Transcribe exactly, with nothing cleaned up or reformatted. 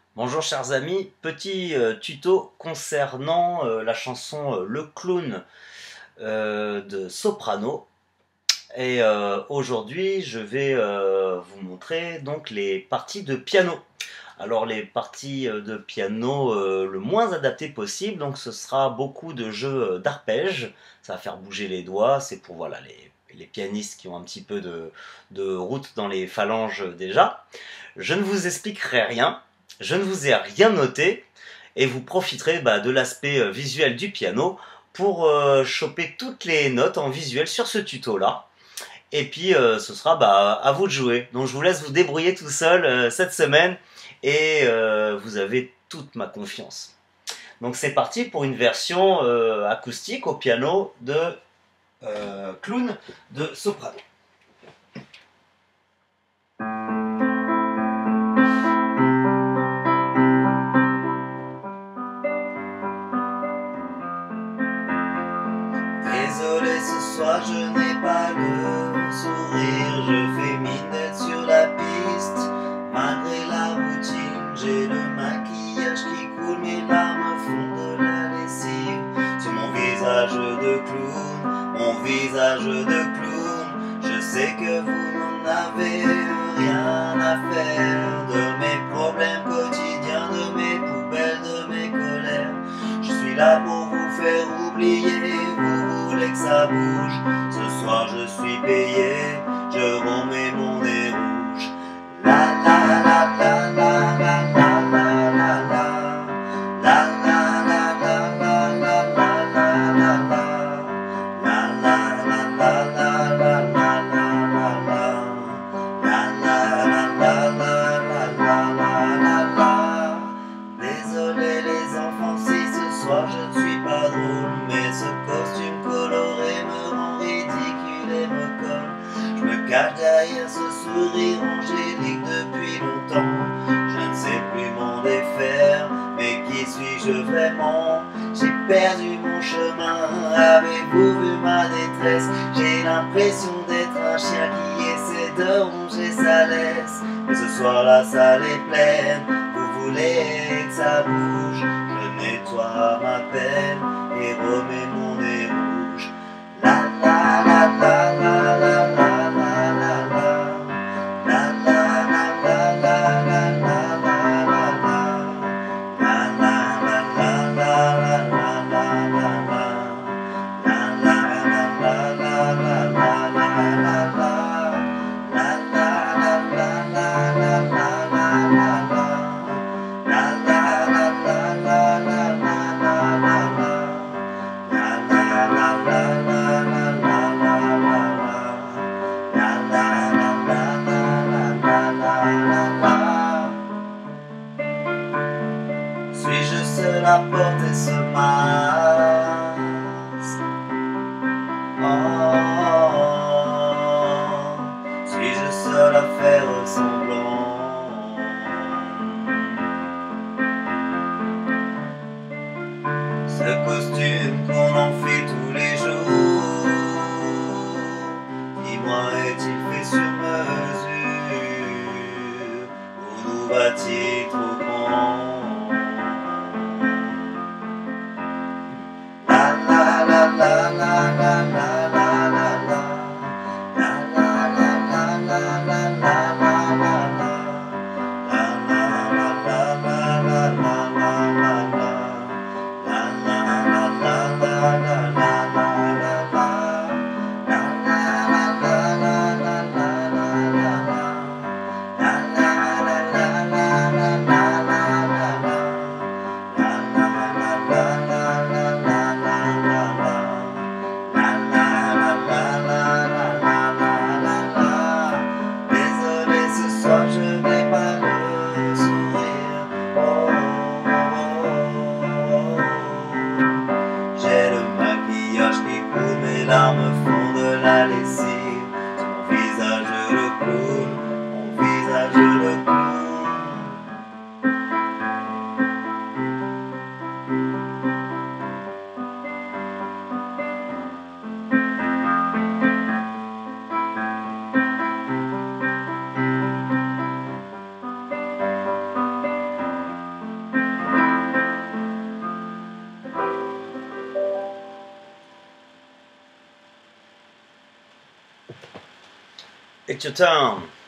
Bonjour chers amis, petit euh, tuto concernant euh, la chanson euh, Le Clown euh, de Soprano. Et euh, aujourd'hui je vais euh, vous montrer donc les parties de piano. Alors les parties euh, de piano euh, le moins adaptées possible, donc ce sera beaucoup de jeux euh, d'arpèges, ça va faire bouger les doigts, c'est pour voilà les, les pianistes qui ont un petit peu de, de route dans les phalanges déjà. Je ne vous expliquerai rien, je ne vous ai rien noté, et vous profiterez bah, de l'aspect euh, visuel du piano pour euh, choper toutes les notes en visuel sur ce tuto là. Et puis euh, ce sera bah, à vous de jouer. Donc je vous laisse vous débrouiller tout seul euh, cette semaine et euh, vous avez toute ma confiance. Donc c'est parti pour une version euh, acoustique au piano de euh, Clown de Soprano. Désolé, ce soir je n'ai pas le sourire. Je fais mine d'être sur la piste. Malgré la routine, j'ai le maquillage qui coule. Mes larmes font de la lessive sur mon visage de clown. Mon visage de clown. Je sais que vous n'en avez rien à faire de mes problèmes quotidiens, de mes poubelles, de mes colères. Je suis là pour vous faire oublier. Vous voulez que ça bouge. Ce soir je suis payé. Je remets mon nez rouge. La la la la la la la la la la. La la la la la la la la la la. La la la la la la la la la. La la la la la la la la la. Désolé les enfants si ce soir je ne suis pas drôle, mais ce costume coloré me rend ridicule et me colle. Je me cache derrière ce sourire angélique depuis longtemps. Je ne sais plus m'en défaire, mais qui suis-je vraiment? J'ai perdu mon chemin, avez-vous vu ma détresse? J'ai l'impression d'être un chien qui essaie de ronger sa laisse. Mais ce soir la salle est pleine, vous voulez que ça bouge. Je nettoie ma peine et remets mon nez rouge. La la la la la la la la la la. La la la la la la la la la la. La la la la la la la la la la. La la la la la la la la la la. La la la la la la la la la. La la la la la la la la la la. La la la la la la la la la. La la la la la la la la. Suis-je seul à porter ce masque? Oh, suis-je seul à faire semblant? Ce costume qu'on enfile tous les jours, dis-moi, est-il fait sur mesure ou nous va-t-il trop grand? La la la la la la la la la la. La la la la la la la la la la. La la la la la la la la la la. La la la la la la la la la. La la la la la la la la la. La la la la la la It's your turn.